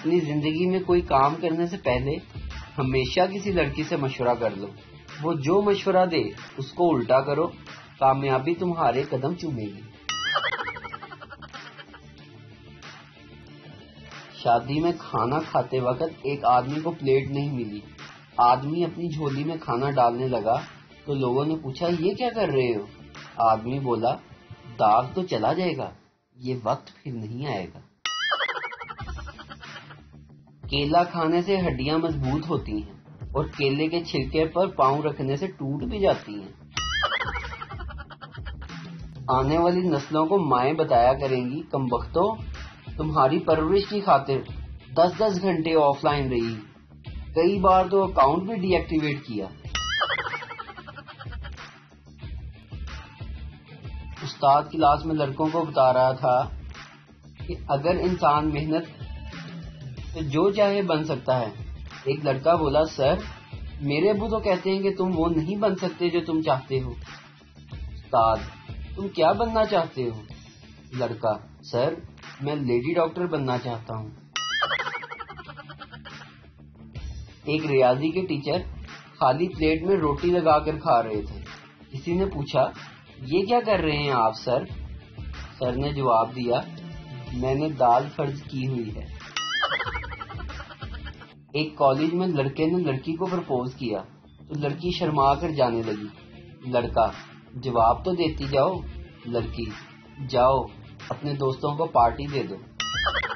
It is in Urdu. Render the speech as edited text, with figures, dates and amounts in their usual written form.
اپنی زندگی میں کوئی کام کرنے سے پہلے ہمیشہ کسی لڑکی سے مشورہ کر لو. وہ جو مشورہ دے اس کو الٹا کرو، کامیابی تمہارے قدم چومے گی. شادی میں کھانا کھاتے وقت ایک آدمی کو پلیٹ نہیں ملی. آدمی اپنی جھولی میں کھانا ڈالنے لگا تو لوگوں نے پوچھا یہ کیا کر رہے ہو؟ آدمی بولا داغ تو چلا جائے گا، یہ وقت پھر نہیں آئے گا. کیلا کھانے سے ہڈیاں مضبوط ہوتی ہیں اور کیلے کے چھلکے پر پاؤں رکھنے سے ٹوٹ بھی جاتی ہیں. آنے والی نسلوں کو مائیں بتایا کریں گی کمبختو تمہاری پرورش کی خاطر 10 گھنٹے آف لائن رہی، کئی بار تو اکاؤنٹ بھی ڈی ایکٹیویٹ کیا. استاد کلاس میں لڑکوں کو بتا رہا تھا کہ اگر انسان محنت تو جو چاہے بن سکتا ہے. ایک لڑکا بولا سر میرے ابو تو کہتے ہیں کہ تم وہ نہیں بن سکتے جو تم چاہتے ہو. استاد تم کیا بننا چاہتے ہو؟ لڑکا سر میں لیڈی ڈاکٹر بننا چاہتا ہوں. ایک ریاضی کے ٹیچر خالی پلیٹ میں روٹی لگا کر کھا رہے تھے. کسی نے پوچھا یہ کیا کر رہے ہیں آپ سر؟ سر نے جواب دیا میں نے دال فرض کی ہوئی ہے. ایک کالج میں لڑکے نے لڑکی کو پرپوز کیا تو لڑکی شرما کر جانے لگی. لڑکا جواب تو دیتی جاؤ. لڑکی جاؤ اپنے دوستوں کو پارٹی دے دو.